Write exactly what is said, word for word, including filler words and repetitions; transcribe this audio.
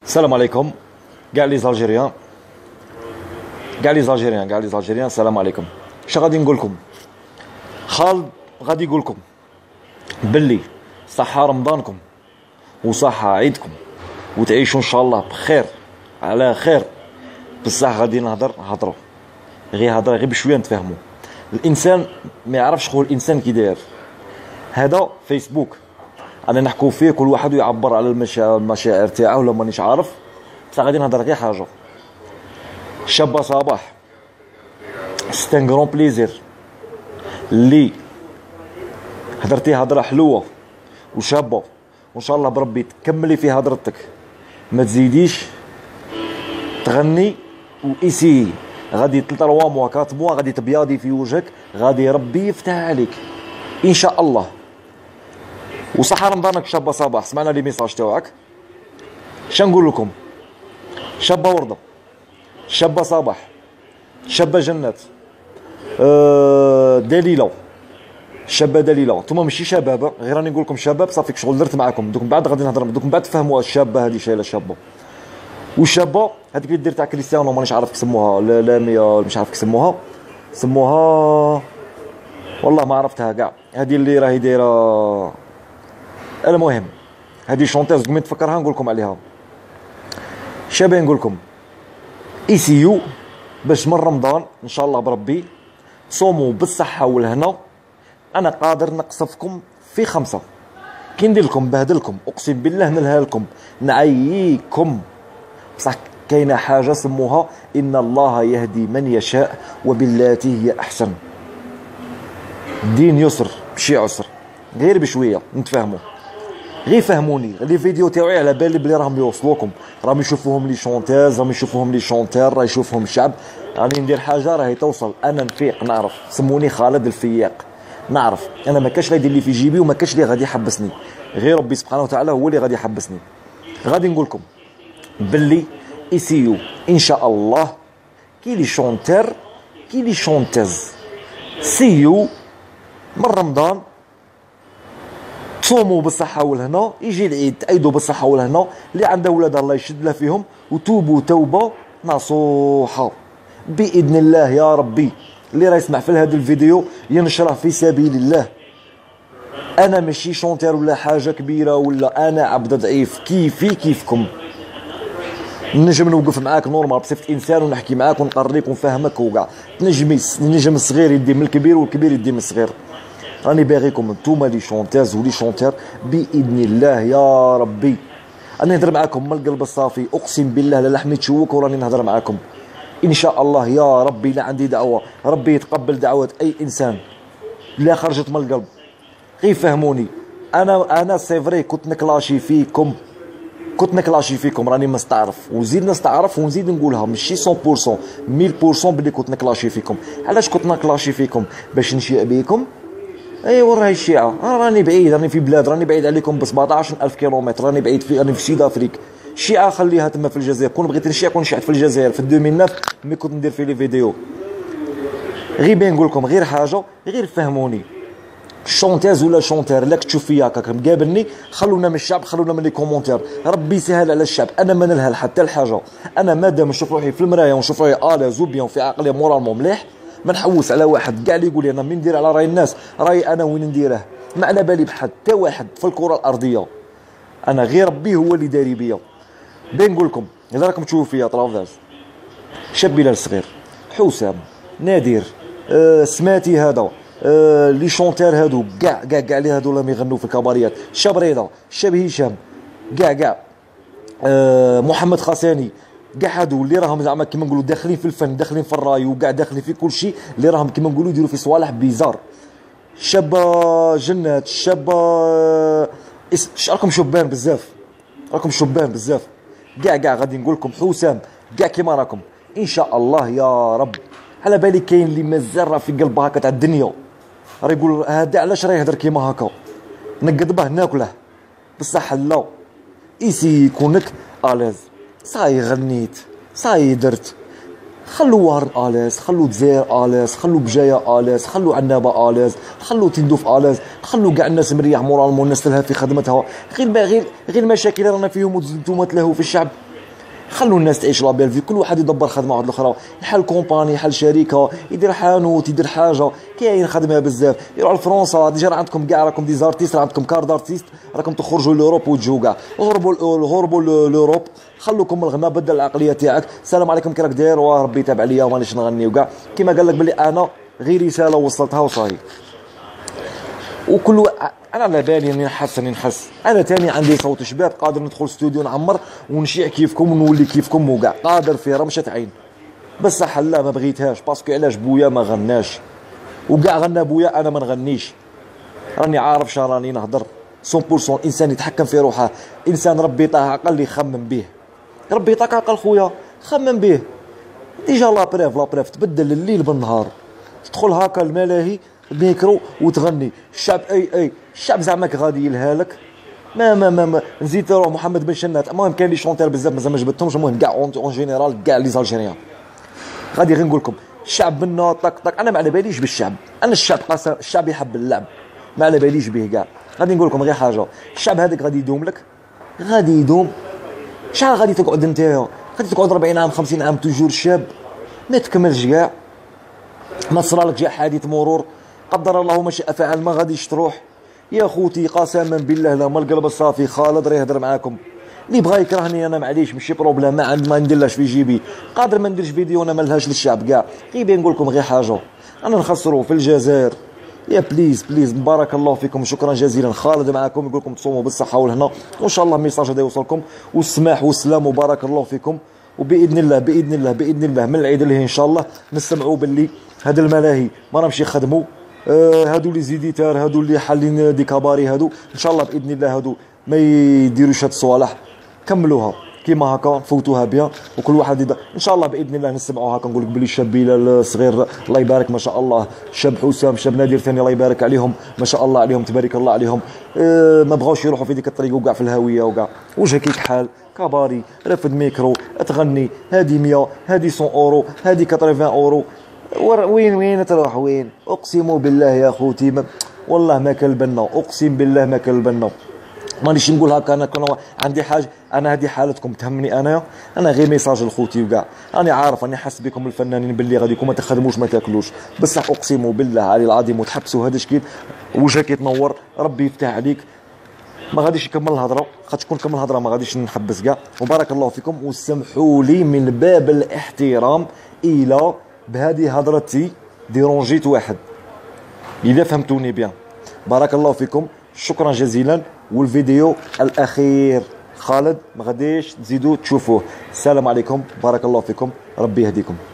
السلام عليكم كاع لي زالجيريان كاع لي زالجيريان كاع لي زالجيريان السلام عليكم. اش غادي نقول لكم؟ خالد غادي يقول لكم باللي صحة رمضانكم وصحة عيدكم وتعيشوا ان شاء الله بخير على خير. بصح غادي نهضر هضروا غير هضره غير بشويه نتفاهموا. الانسان ما يعرفش شكون الانسان كي داير. هذا فيسبوك انا نحكوا فيه كل واحد يعبر على المشاعر المشاعر تاعه ولا مانيش عارف. بصح غادي نهضر غير حاجه. شابه صباح ستان غرون بليزير اللي هضرتي هضره حلوه وشابه وان شاء الله بربي تكملي في هضرتك ما تزيديش تغني وايسي. غادي تلتروا موا كات موا غادي تبياضي في وجهك، غادي ربي يفتح عليك ان شاء الله. وصحة رمضانك شابه صباح. سمعنا لي ميساج تاعك. شنقول لكم؟ شابه ورده، شابه صباح، شابه جنات، أه دليله، شابه دليله. نتوما ماشي شباب، غير راني نقول لكم شباب صافيك شغل درت معاكم. دوك من بعد غادي نهضر دوك من بعد تفهموا الشابه هذه شايله شابه. والشابه هذيك اللي دير تاع كريستيانو مانيش عارف كيسموها، لا لاميه مش عارف كيسموها، سموها والله ما عرفتها كاع. هذه اللي راهي دايره. المهم هذه شونتيز قمت تفكرها نقول لكم عليها. شابه نقول لكم ايسيو باش من رمضان ان شاء الله بربي صوموا بالصحه والهنا. انا قادر نقصفكم في خمسه كي ندير لكم بهدلكم اقسم بالله نلها لكم نعييكم. بصح كاينه حاجه سموها ان الله يهدي من يشاء وباللاتي هي احسن. الدين يسر ماشي عسر، غير بشويه نتفاهموا. غير فهموني لي فيديو تاعي على بالي بلي راهم يوصلوكم، راهم يشوفوهم لي شونتاز، راهم يشوفوهم لي شونتير، راه يشوفهم الشعب. راني ندير حاجه راهي توصل. انا نفيق نعرف، سموني خالد الفياق. نعرف انا ما كاش غادي لي في جيبي وما كاش اللي غادي يحبسني، غير ربي سبحانه وتعالى هو اللي غادي يحبسني. غادي نقول لكم باللي ايسيو ان شاء الله كي لي شونتير كي لي شونتاز سيو من رمضان تصوموا بالصحة والهنا. يجي العيد تعيدوا بالصحة والهنا. اللي عنده ولاد الله يشد له فيهم وتوبوا توبة نصوحة بإذن الله يا ربي. اللي راه يسمع في هذا الفيديو ينشره في سبيل الله. أنا ماشي شونتير ولا حاجة كبيرة، ولا أنا عبد ضعيف كيفي كيفكم. نجم نوقف معاك نورمال بصفة إنسان ونحكي معاك ونقريك ونفهمك وكاع. تنجمي نجم الصغير يدي من الكبير والكبير يدي من الصغير. راني باغيكم نتوما لي شونتاز ولي شونتير باذن الله يا ربي. انا نهضر معاكم من القلب الصافي اقسم بالله لا لحمي تشوك وراني نهضر معاكم ان شاء الله يا ربي. لا عندي دعوه ربي يتقبل دعوات اي انسان لا خرجت من القلب. غير فهموني. انا انا سي فري كنت نكلاشي فيكم، كنت نكلاشي فيكم راني مستعرف ونزيد نستعرف ونزيد نقولها ماشي مية بالمية مية بالمية بلي كنت نكلاشي فيكم. علاش كنت نكلاشي فيكم؟ باش نشيع بيكم. ايوا راهي الشيعة. راني بعيد، راني في بلاد، راني بعيد عليكم ب سبعطاش ألف كيلومتر. راني بعيد في راني في سيد افريك. الشيعة خليها تما في الجزائر. كون بغيت نشيع كون شعت في الجزائر في ألفين وتسعة ملي كنت ندير في لي فيديو. غير بين نقول لكم غير حاجة، غير فهموني. شونتاز ولا شونتير لاك تشوف فيا هكاك مقابلني خلونا من الشعب، خلونا من لي كومونتير. ربي يسهل على الشعب. انا ما نلهى حتى الحاجه. انا مادام نشوف روحي في المرايه ونشوف روحي اليز وبيان في عقلي مورالمون مليح، ما نحوس على واحد كاع اللي يقول لي انا من ندير على راي الناس. راي انا وين نديره ما على بالي بحتى واحد في الكره الارضيه. انا غير ربي هو اللي داري بيا. بين نقول لكم اذا راكم تشوفوا فيا طرافاز شاب بلال الصغير، حسام، نادر، أه سماتي هذا، أه لي شونتير هادو كاع كاع كاع اللي هادو اللي يغنوا في الكباريات، شاب رضا، شاب هشام، كاع كاع أه محمد خاساني، كاع هادو اللي راهم زعما كيما نقولوا داخلين في الفن، داخلين في الراي وكاع داخلين في كل شيء، اللي راهم كيما نقولوا يديروا في صوالح بيزار. شابه جنات، شابه راكم شبان بزاف، راكم شبان بزاف كاع كاع. غادي نقول لكم حسام كاع كيما راكم ان شاء الله يا رب. على بالي كاين اللي مازال راه في قلبها هكا تاع الدنيا، راه يقول هذا علاش راه يهضر كيما هكا، نقد به ناكله. بصح لا، ايسي يكونك اليز. صاي غنيت، صاي درت، خلو وهرن اليز، خلو دزاير اليز، خلو بجايه اليز، خلو عنابه اليز، خلو تندوف اليز، خلو كاع الناس مريح مورالمون، الناس تلها في خدمتها. غير غير غير المشاكل رانا فيهم وانتوما تلهوا في الشعب. خلوا الناس تعيش لا بيل في، كل واحد يدبر خدمه واحده اخرى، يحل كومباني، يحل شركه، يدير حانوت، يدير حاجه. كاين خدمه بزاف. يروحوا لفرنسا ديجا راه عندكم كاع، راكم دي زارتيست، راه عندكم كار دارتيست، راكم تخرجوا لوروب وتجوا كاع. هربوا هربوا لوروب، خلوكم من الغنى، بدل العقليه تاعك. السلام عليكم كي راك داير، وربي يتابع ليا ومانيش نغني وكاع. كيما قال لك بلي انا غير رساله وصلتها وصاي. وكل و... انا على بالي اني نحس اني نحس انا تاني عندي صوت شباب، قادر ندخل استوديو نعمر ونشيع كيفكم ونولي كيفكم وكاع، قادر في رمشه عين. بصح لا ما بغيتهاش، باسكو علاش بويا ما غناش وكاع غنى بويا انا ما نغنيش. راني عارف شا راني نهضر مية بالمية. انسان يتحكم في روحه، انسان ربي طاه عقل يخمم به، ربي يعطيك عقل خويا خمم به. ديجا لا بريف لا بريف تبدل الليل بالنهار، تدخل هكا الملاهي ميكرو وتغني. الشعب اي اي الشعب زعماك غادي يلها لك. ما ما ما, ما. نزيد روح محمد بن شنات. المهم كاين لي شونتير بزاف مازال ما جبتهمش. المهم كاع اون جينيرال كاع لي زالجيريان غادي غير نقول لكم الشعب منا طق طق. انا ما على باليش بالشعب، انا الشعب قاسم، الشعب يحب اللعب، ما على باليش به كاع. غادي نقول لكم غير حاجه، الشعب هذاك غادي يدوم لك، غادي يدوم. شحال غادي تقعد نتايا؟ غادي تقعد أربعين عام خمسين عام توجور شاب، ما تكملش كاع. ما صرالك جا حادث مرور قدر الله ما شاء فعل، ما غاديش تروح يا خوتي. قسما بالله لا، ما القلب الصافي خالد راه يهضر معاكم. اللي بغا يكرهني انا معليش، ماشي بروبليم، ما عند ما نديرلاش في جيبي، قادر ما نديرش فيديو انا ما لهاش للشعب كاع. غير نقول لكم غير حاجه، انا نخسروا في الجزائر يا بليز بليز. بارك الله فيكم، شكرا جزيلا. خالد معاكم يقول لكم تصوموا بالصحه والهنا، وان شاء الله الميساج هذا يوصلكم والسماح والسلام وبارك الله فيكم. وباذن الله باذن الله باذن الله من العيد اللي ان شاء الله نسمعوا باللي هاد الملاهي ما راهمش يخدموا. آه هادو لي زيديتار، هادو اللي حالين دي كباري، هادو ان شاء الله باذن الله هادو ما يديروش هاد الصوالح. كملوها كيما هكا، فوتوها بيان، وكل واحد يدا ان شاء الله باذن الله نسمعوا هكا. نقول لك بلي شاب بلال الصغير الله يبارك ما شاء الله، شاب حسام، شاب نادر ثاني الله يبارك عليهم ما شاء الله عليهم تبارك الله عليهم. أه ما بغاوش يروحوا في ديك الطريق وكاع في الهويه وكاع. وجهك كيكحال كباري، رفد ميكرو تغني، هادي مية، هادي مية اورو، هادي ثمانين اورو. وين وين تروح وين؟ اقسم بالله يا خوتي ما والله ما كلبنا، اقسم بالله ما كلبنا. مانيش نقول هكا انا كنا عندي حاجه. انا هذه حالتكم تهمني انا انا غير ميساج لخوتي وكاع. راني عارف راني حاس بكم الفنانين باللي غاديكم ما تخدموش ما تاكلوش، بصح اقسم بالله علي العظيم وتحبسوا هذا الشكل وجهك يتنور، ربي يفتح عليك. ما غاديش يكمل الهضره، خاطر تكون كمل الهضره ما غاديش نحبس كاع. وبارك الله فيكم، وسمحوا لي من باب الاحترام الى بهذه هضرتي ديرونجيت واحد، اذا فهمتوني بيان. بارك الله فيكم، شكرا جزيلا. والفيديو الاخير خالد ما غاديش تزيدوا تشوفوه. السلام عليكم، بارك الله فيكم، ربي يهديكم.